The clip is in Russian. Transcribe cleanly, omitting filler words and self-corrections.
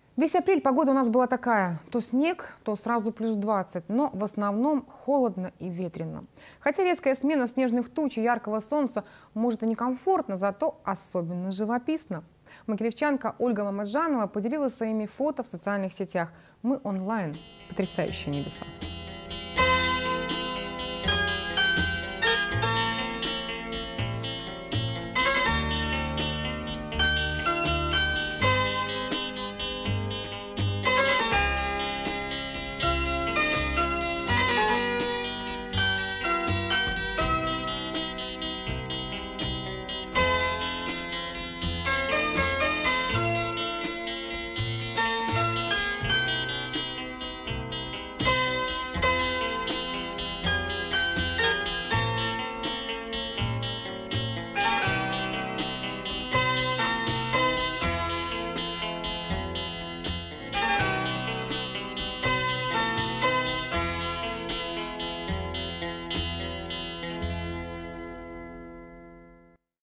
Весь апрель погода у нас была такая. То снег, то сразу плюс 20, но в основном холодно и ветрено. Хотя резкая смена снежных туч и яркого солнца может и некомфортно, зато особенно живописно. Могилевчанка Ольга Мамаджанова поделилась своими фото в социальных сетях. Мы онлайн. Потрясающие небеса.